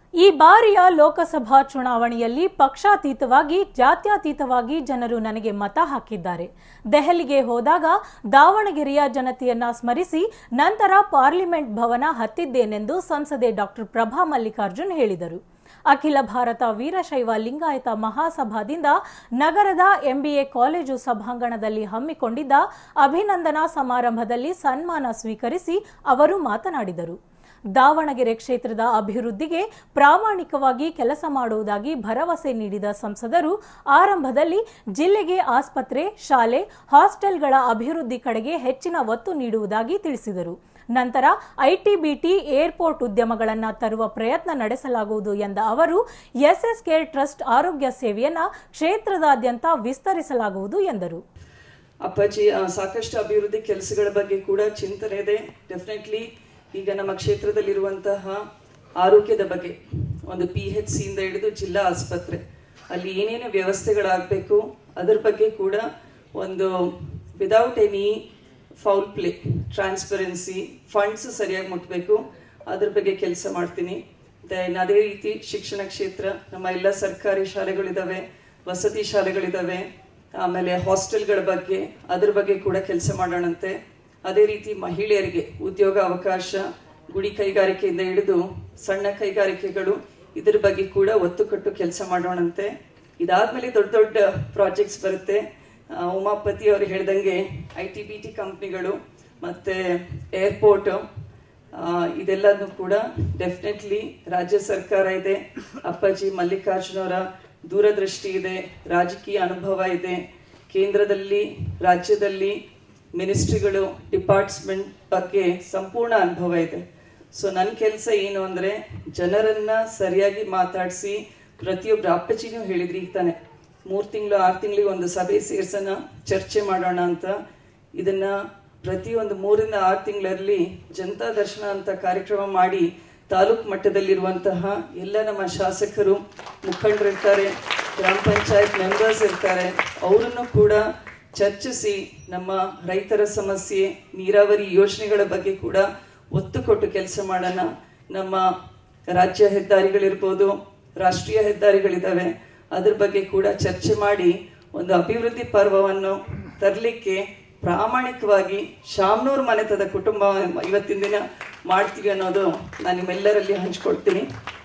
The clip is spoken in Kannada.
ಈ ಬಾರಿಯ ಲೋಕಸಭಾ ಚುನಾವಣೆಯಲ್ಲಿ ಪಕ್ಷಾತೀತವಾಗಿ ಜಾತ್ಯತೀತವಾಗಿ ಜನರು ನನಗೆ ಮತ ಹಾಕಿದ್ದಾರೆ. ದೆಹಲಿಗೆ ಹೋದಾಗ ದಾವಣಗೆರೆಯ ಜನತೆಯನ್ನ ಸ್ಮರಿಸಿ ನಂತರ ಪಾರ್ಲಿಮೆಂಟ್ ಭವನ ಹತ್ತಿದ್ದೇನೆಂದು ಸಂಸದೆ ಡಾಕ್ಟರ್ ಪ್ರಭಾ ಮಲ್ಲಿಕಾರ್ಜುನ್ ಹೇಳಿದರು. ಅಖಿಲ ಭಾರತ ವೀರಶೈವ ಲಿಂಗಾಯತ ಮಹಾಸಭಾದಿಂದ ನಗರದ ಎಂಬಿಎ ಕಾಲೇಜು ಸಭಾಂಗಣದಲ್ಲಿ ಹಮ್ಮಿಕೊಂಡಿದ್ದ ಅಭಿನಂದನಾ ಸಮಾರಂಭದಲ್ಲಿ ಸನ್ಮಾನ ಸ್ವೀಕರಿಸಿ ಅವರು ಮಾತನಾಡಿದರು. ದಾವಣಗೆರೆ ಕ್ಷೇತ್ರದ ಅಭಿವೃದ್ಧಿಗೆ ಪ್ರಾಮಾಣಿಕವಾಗಿ ಕೆಲಸ ಮಾಡುವುದಾಗಿ ಭರವಸೆ ನೀಡಿದ ಸಂಸದರು ಆರಂಭದಲ್ಲಿ ಜಿಲ್ಲೆಗೆ ಆಸ್ಪತ್ರೆ, ಶಾಲೆ, ಹಾಸ್ಟೆಲ್ಗಳ ಅಭಿವೃದ್ಧಿ ಕಡೆಗೆ ಹೆಚ್ಚಿನ ಒತ್ತು ನೀಡುವುದಾಗಿ ತಿಳಿಸಿದರು. ನಂತರ ಐಟಿ-ಬಿಟಿ, ಏರ್ಪೋರ್ಟ್ ಉದ್ಯಮಗಳನ್ನು ತರುವ ಪ್ರಯತ್ನ ನಡೆಸಲಾಗುವುದು ಎಂದ ಅವರು ಎಸ್ಎಸ್ ಕೇರ್ ಟ್ರಸ್ಟ್ ಆರೋಗ್ಯ ಸೇವೆಯನ್ನು ಕ್ಷೇತ್ರದಾದ್ಯಂತ ವಿಸ್ತರಿಸಲಾಗುವುದು ಎಂದರು. ಅಪ್ಪಾಜಿ ಸಾಕಷ್ಟು ಅಭಿವೃದ್ಧಿ ಕೆಲಸಗಳ ಬಗ್ಗೆ ಕೂಡ ಚಿಂತನೆ ಇದೆ. ಡೆಫಿನೆಟ್ಲಿ ಈಗ ನಮ್ಮ ಕ್ಷೇತ್ರದಲ್ಲಿರುವಂತಹ ಆರೋಗ್ಯದ ಬಗ್ಗೆ ಒಂದು PHC ಇಂದ ಹಿಡಿದು ಜಿಲ್ಲಾ ಆಸ್ಪತ್ರೆ ಅಲ್ಲಿ ಏನೇನು ವ್ಯವಸ್ಥೆಗಳಾಗಬೇಕು ಅದರ ಬಗ್ಗೆ ಕೂಡ ಒಂದು without any foul play, transparency, funds ಸರಿಯಾಗಿ ಮುಟ್ಟಬೇಕು, ಅದ್ರ ಬಗ್ಗೆ ಕೆಲಸ ಮಾಡ್ತೀನಿ. ಅದೇ ರೀತಿ ಶಿಕ್ಷಣ ಕ್ಷೇತ್ರ, ನಮ್ಮ ಎಲ್ಲ ಸರ್ಕಾರಿ ಶಾಲೆಗಳಿದಾವೆ, ವಸತಿ ಶಾಲೆಗಳಿದಾವೆ, ಆಮೇಲೆ ಹಾಸ್ಟೆಲ್ಗಳ ಬಗ್ಗೆ ಅದ್ರ ಬಗ್ಗೆ ಕೂಡ ಕೆಲಸ ಮಾಡೋಣಂತೆ. ಅದೇ ರೀತಿ ಮಹಿಳೆಯರಿಗೆ ಉದ್ಯೋಗ ಅವಕಾಶ, ಗುಡಿ ಕೈಗಾರಿಕೆಯಿಂದ ಹಿಡಿದು ಸಣ್ಣ ಕೈಗಾರಿಕೆಗಳು, ಇದರ ಬಗ್ಗೆ ಕೂಡ ಒತ್ತು ಕೊಟ್ಟು ಕೆಲಸ ಮಾಡೋಣಂತೆ. ಇದಾದ್ಮೇಲೆ ದೊಡ್ಡ ದೊಡ್ಡ ಪ್ರಾಜೆಕ್ಟ್ಸ್ ಬರುತ್ತೆ. ಉಮಾಪತಿ ಅವರು ಹೇಳ್ದಂಗೆ IT-BT ಕಂಪ್ನಿಗಳು ಮತ್ತೆ ಏರ್ಪೋರ್ಟ್, ಇದೆಲ್ಲದನ್ನು ಕೂಡ ಡೆಫಿನೆಟ್ಲಿ ರಾಜ್ಯ ಸರ್ಕಾರ ಇದೆ, ಅಪ್ಪಾಜಿ ಮಲ್ಲಿಕಾರ್ಜುನ್ ಅವರ ದೂರದೃಷ್ಟಿ ಇದೆ, ರಾಜಕೀಯ ಅನುಭವ ಇದೆ, ಕೇಂದ್ರದಲ್ಲಿ ರಾಜ್ಯದಲ್ಲಿ ಮಿನಿಸ್ಟ್ರಿಗಳು, ಡಿಪಾರ್ಟ್ಮೆಂಟ್ ಬಗ್ಗೆ ಸಂಪೂರ್ಣ ಅನುಭವ ಇದೆ. ಸೊ ನನ್ನ ಕೆಲಸ ಏನು ಅಂದರೆ ಜನರನ್ನ ಸರಿಯಾಗಿ ಮಾತಾಡಿಸಿ, ಪ್ರತಿಯೊಬ್ಬರು ಅಪ್ಪಾಜಿನೂ ಹೇಳಿದ್ರಿ ಈಗ ತಾನೆ 3 ತಿಂಗಳು 6 ತಿಂಗಳಿಗೆ ಒಂದು ಸಭೆ ಸೇರ್ಸೋಣ, ಚರ್ಚೆ ಮಾಡೋಣ ಅಂತ. ಇದನ್ನ ಪ್ರತಿಯೊಂದು 3 ರಿಂದ 6 ತಿಂಗಳಲ್ಲಿ ಜನತಾ ದರ್ಶನ ಅಂತ ಕಾರ್ಯಕ್ರಮ ಮಾಡಿ ತಾಲೂಕು ಮಟ್ಟದಲ್ಲಿರುವಂತಹ ಎಲ್ಲ ನಮ್ಮ ಶಾಸಕರು, ಮುಖಂಡರಿರ್ತಾರೆ, ಗ್ರಾಮ ಪಂಚಾಯತ್ ಮೆಂಬರ್ಸ್ ಇರ್ತಾರೆ, ಅವರನ್ನು ಕೂಡ ಚರ್ಚಿಸಿ ನಮ್ಮ ರೈತರ ಸಮಸ್ಯೆ, ನೀರಾವರಿ ಯೋಜನೆಗಳ ಬಗ್ಗೆ ಕೂಡ ಒತ್ತು ಕೊಟ್ಟು ಕೆಲಸ ಮಾಡೋಣ. ನಮ್ಮ ರಾಜ್ಯ ಹೆದ್ದಾರಿಗಳಿರ್ಬೋದು, ರಾಷ್ಟ್ರೀಯ ಹೆದ್ದಾರಿಗಳಿದ್ದಾವೆ, ಅದ್ರ ಬಗ್ಗೆ ಕೂಡ ಚರ್ಚೆ ಮಾಡಿ ಒಂದು ಅಭಿವೃದ್ಧಿ ಪರ್ವವನ್ನು ತರಲಿಕ್ಕೆ ಪ್ರಾಮಾಣಿಕವಾಗಿ ಶಾಮನೂರು ಮನೆತದ ಕುಟುಂಬ ಇವತ್ತಿನ ದಿನ ಮಾಡ್ತೀವಿ ಅನ್ನೋದು ನಾನು ನಿಮ್ಮೆಲ್ಲರಲ್ಲಿ ಹಂಚ್ಕೊಳ್ತೀನಿ.